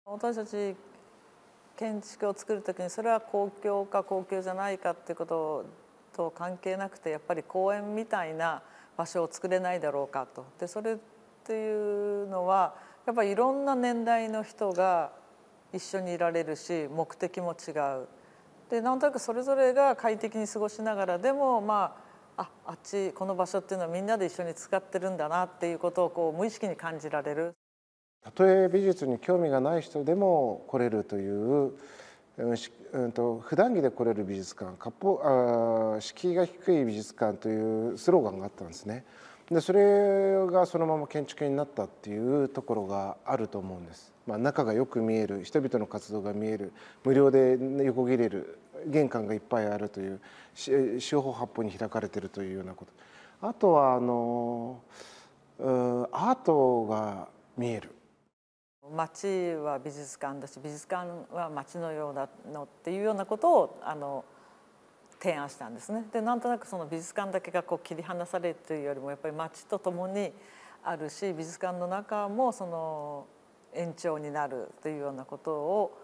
私たち建築を作る時にそれは公共か公共じゃないかっていうことと関係なくて、やっぱり公園みたいな場所を作れないだろうかと。でそれっていうのはやっぱりいろんな年代の人が一緒にいられるし、目的も違う。でなんとなくそれぞれが快適に過ごしながら、でもあっちこの場所っていうのはみんなで一緒に使ってるんだなっていうことをこう無意識に感じられる。 たとえ美術に興味がない人でも来れるという普段着で来れる美術館、敷居が低い美術館というスローガンがあったんですね。でそれがそのまま建築になったっていうところがあると思うんです。中がよく見える、人々の活動が見える、無料で横切れる、玄関がいっぱいあるという、四方八方に開かれているというようなこと。あとはアートが見える。 街は美術館だし、美術館は街のようなのっていうようなことを提案したんですね。でなんとなくその美術館だけがこう切り離されるというよりも、やっぱり街とともにあるし、美術館の中もその延長になるというようなことを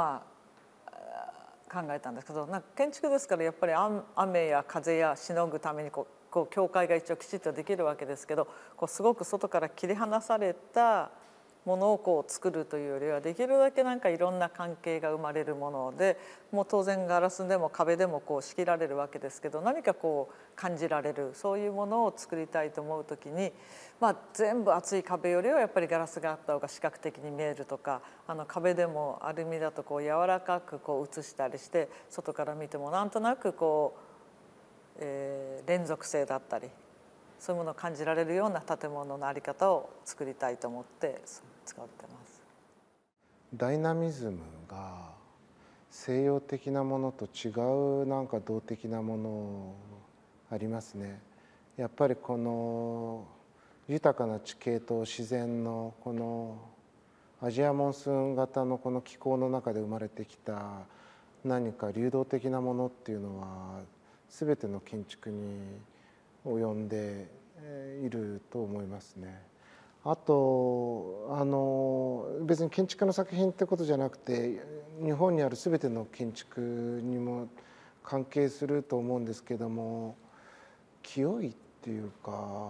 考えたんですけど、建築ですからやっぱり雨や風やしのぐためにこう境界が一応きちっとできるわけですけど、すごく外から切り離されたものをこう作るというよりは、できるだけいろんな関係が生まれるもので、もう当然ガラスでも壁でもこう仕切られるわけですけど、何かこう感じられるそういうものを作りたいと思う時に、全部厚い壁よりはやっぱりガラスがあった方が視覚的に見えるとか、壁でもアルミだとこう柔らかくこう映したりして、外から見てもなんとなくこう、連続性だったりそういうものを感じられるような建物の在り方を作りたいと思って使ってます。 ダイナミズムが西洋的なものと違う動的なものありますね。やっぱりこの豊かな地形と自然のこのアジアモンスーン型のこの気候の中で生まれてきた何か流動的なものっていうのは全ての建築に及んでいると思いますね。あと別に建築の作品ってことじゃなくて、日本にある全ての建築にも関係すると思うんですけども、清いっていうか、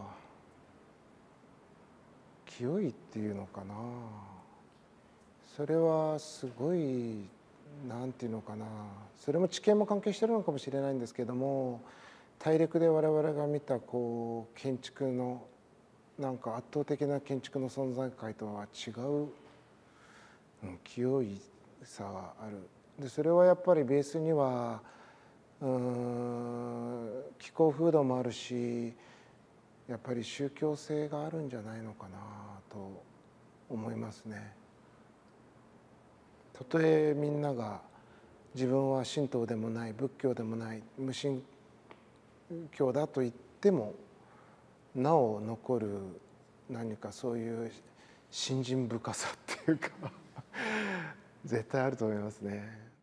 清いっていうのかな、それはすごいなんていうのかな、それも地形も関係してるのかもしれないんですけども、大陸で我々が見たこう建築の圧倒的な建築の存在感とは違う、清いさがある。でそれはやっぱりベースには気候風土もあるし、やっぱり宗教性があるんじゃないのかなと思いますね。たとえみんなが自分は神道でもない仏教でもない無神教だと言っても、なお残る何かそういう信心深さっていうか絶対あると思いますね。